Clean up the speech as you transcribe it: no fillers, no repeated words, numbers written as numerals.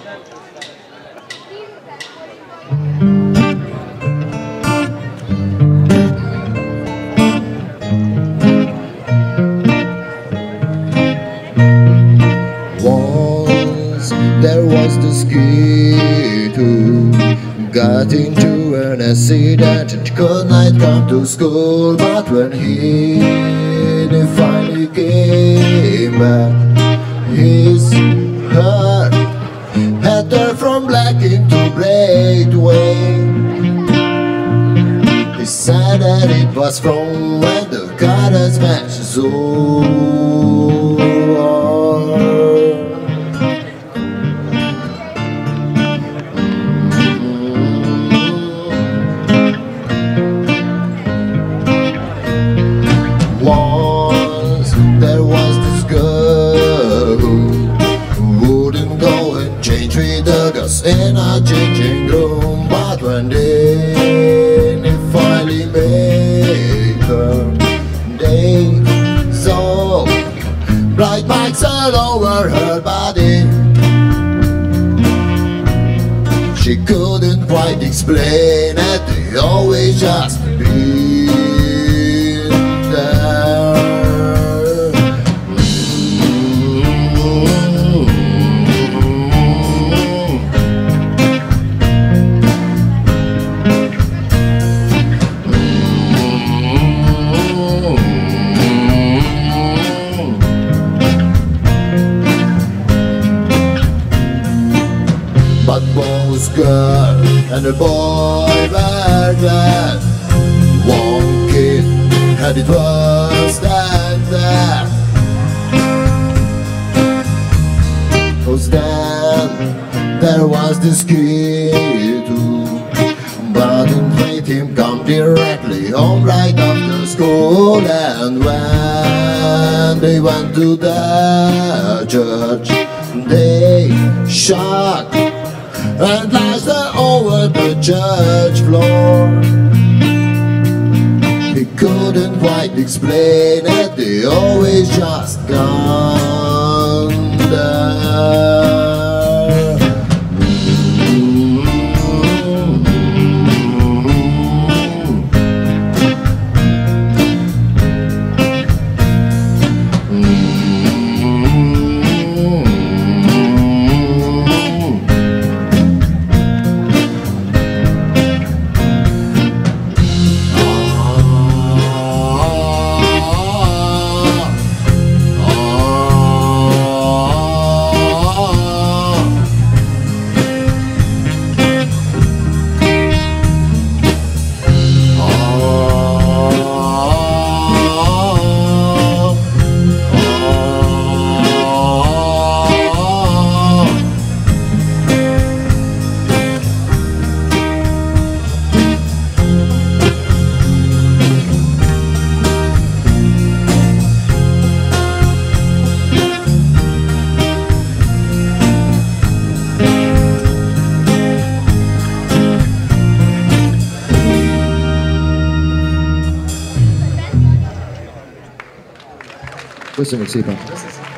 Once there was this kid who got into an accident and could not come to school. But when he finally came back, his heart had turned from black into gray. He said that it was from when the car had smashed his soul. Once there was this girl who wouldn't go and change with the girls in a changing room. But one day he finally made her. They saw bright lights all over her body. She couldn't quite explain it, they always just been there. But both girl and the boy were glad. One kid had it worse than that. 'Cause then there was this kid who didn't let him come directly home right after school. And when they went to the church, they shot and lashed her over the church floor. He couldn't quite explain it, they always just gone there. Köszönjük szépen!